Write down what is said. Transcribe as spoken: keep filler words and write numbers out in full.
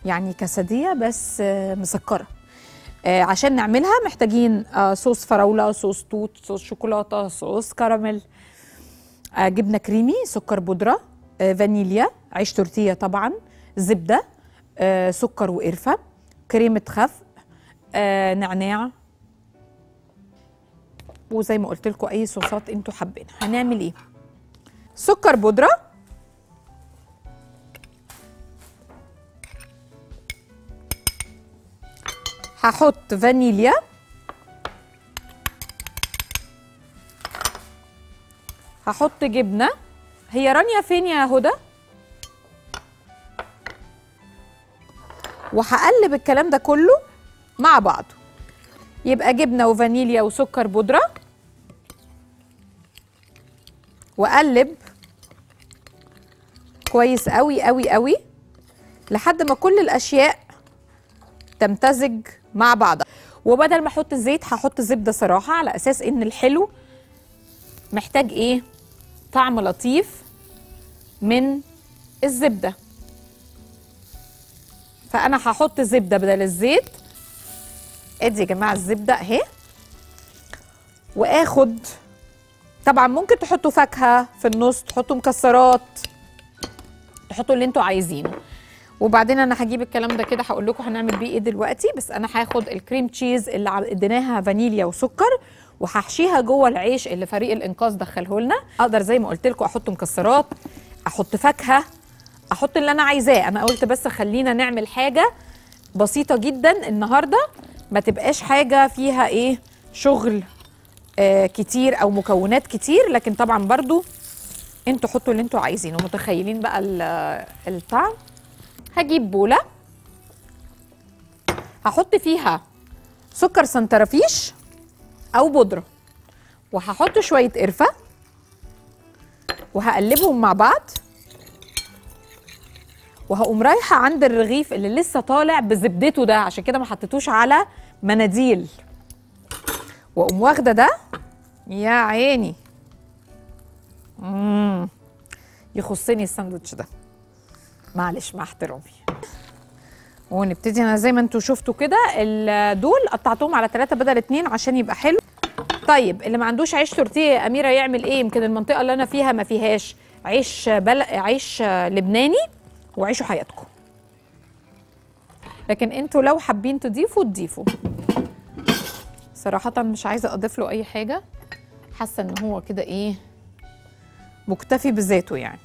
يعني كاسادية بس مسكرة. عشان نعملها محتاجين صوص فراولة، صوص توت، صوص شوكولاتة، صوص كراميل، جبنة كريمي، سكر بودرة، فانيليا، عيش تورتيه طبعا، زبدة، سكر وقرفة، كريمة خفق، نعناع، وزي ما قلت لكم اي صوصات انتوا حابينها. هنعمل ايه؟ سكر بودرة، هحط فانيليا، هحط جبنة. هي رانيا فين يا هدى؟ وهقلب الكلام ده كله مع بعضه، يبقى جبنة وفانيليا وسكر بودرة، وأقلب كويس قوي قوي قوي لحد ما كل الأشياء تمتزج مع بعضها. وبدل ما احط الزيت هحط زبدة صراحة، على أساس إن الحلو محتاج إيه؟ طعم لطيف من الزبدة، فأنا هحط زبدة بدل الزيت. ادي يا جماعة الزبدة اهي، واخد طبعا ممكن تحطوا فاكهة في النص، تحطوا مكسرات، تحطوا اللي انتوا عايزينه. وبعدين انا هجيب الكلام ده كده هقول لكم هنعمل بيه ايه دلوقتي. بس انا هاخد الكريم تشيز اللي اديناها فانيليا وسكر، وهحشيها جوه العيش اللي فريق الانقاذ دخله لنا. اقدر زي ما قلت لكم احط مكسرات، احط فاكهه، احط اللي انا عايزاه. انا قلت بس خلينا نعمل حاجه بسيطه جدا النهارده، ما تبقاش حاجه فيها ايه شغل آه كتير او مكونات كتير، لكن طبعا برضو انتوا حطوا اللي انتوا عايزينه. متخيلين بقى الطعم؟ هجيب بوله هحط فيها سكر سنترفيش او بودره، وهحط شويه قرفه، وهقلبهم مع بعض، وهقوم رايحه عند الرغيف اللي لسه طالع بزبدته ده، عشان كده ما حطيتوش على مناديل، واقوم واخده ده. يا عيني، امم يخصني الساندوتش ده، معلش مع احترامي. ونبتدي. انا زي ما انتوا شفتوا كده دول قطعتهم على ثلاثة بدل اتنين عشان يبقى حلو. طيب اللي ما عندوش عيش تورتيه يا اميره يعمل ايه؟ يمكن المنطقه اللي انا فيها ما فيهاش عيش بل... عيش لبناني، وعيشوا حياتكم. لكن انتوا لو حابين تضيفوا تضيفوا. صراحه مش عايزه اضيف له اي حاجه، حاسه ان هو كده ايه مكتفي بذاته يعني.